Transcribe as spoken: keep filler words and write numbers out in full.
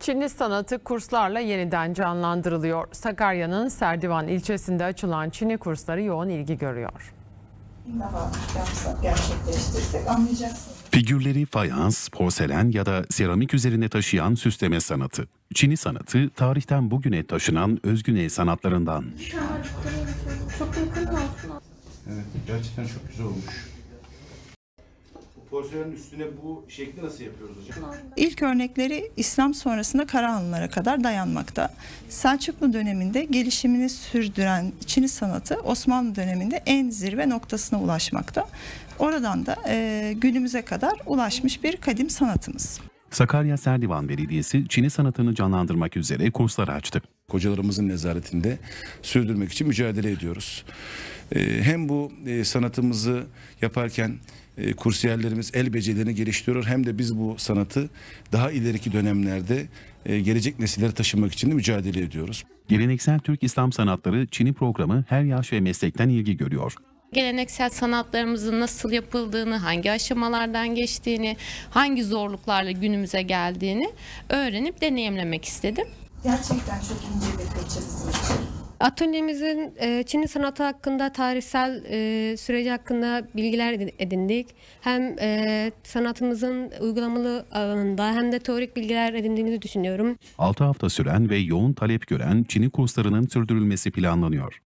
Çinli sanatı kurslarla yeniden canlandırılıyor. Sakarya'nın Serdivan ilçesinde açılan Çinli kursları yoğun ilgi görüyor. Daha yapsak, gerçekleştirsek anlayacaksınız. Figürleri fayans, porselen ya da seramik üzerine taşıyan süsleme sanatı. Çinli sanatı tarihten bugüne taşınan özgün el sanatlarından. Çok yakın olsun. Evet, gerçekten çok güzel olmuş. Bu porselenin üstüne bu şekli nasıl yapıyoruz hocam? İlk örnekleri İslam sonrasında Karahanlılara kadar dayanmakta. Selçuklu döneminde gelişimini sürdüren Çinli sanatı Osmanlı döneminde en zirve noktasına ulaşmakta. Oradan da e, günümüze kadar ulaşmış bir kadim sanatımız. Sakarya Serdivan Belediyesi Çinli sanatını canlandırmak üzere kurslar açtı. Hocalarımızın nezaretinde sürdürmek için mücadele ediyoruz. Ee, hem bu e, sanatımızı yaparken e, kursiyerlerimiz el becerilerini geliştiriyor, hem de biz bu sanatı daha ileriki dönemlerde e, gelecek nesillere taşımak için de mücadele ediyoruz. Geleneksel Türk İslam Sanatları Çinli programı her yaş ve meslekten ilgi görüyor. Geleneksel sanatlarımızın nasıl yapıldığını, hangi aşamalardan geçtiğini, hangi zorluklarla günümüze geldiğini öğrenip deneyimlemek istedim. Gerçekten çok ince bir fırça bizim için. Atölyemizin e, Çinli sanatı hakkında, tarihsel e, süreci hakkında bilgiler edindik. Hem e, sanatımızın uygulamalı alanında hem de teorik bilgiler edindiğimizi düşünüyorum. altı hafta süren ve yoğun talep gören Çinli kurslarının sürdürülmesi planlanıyor.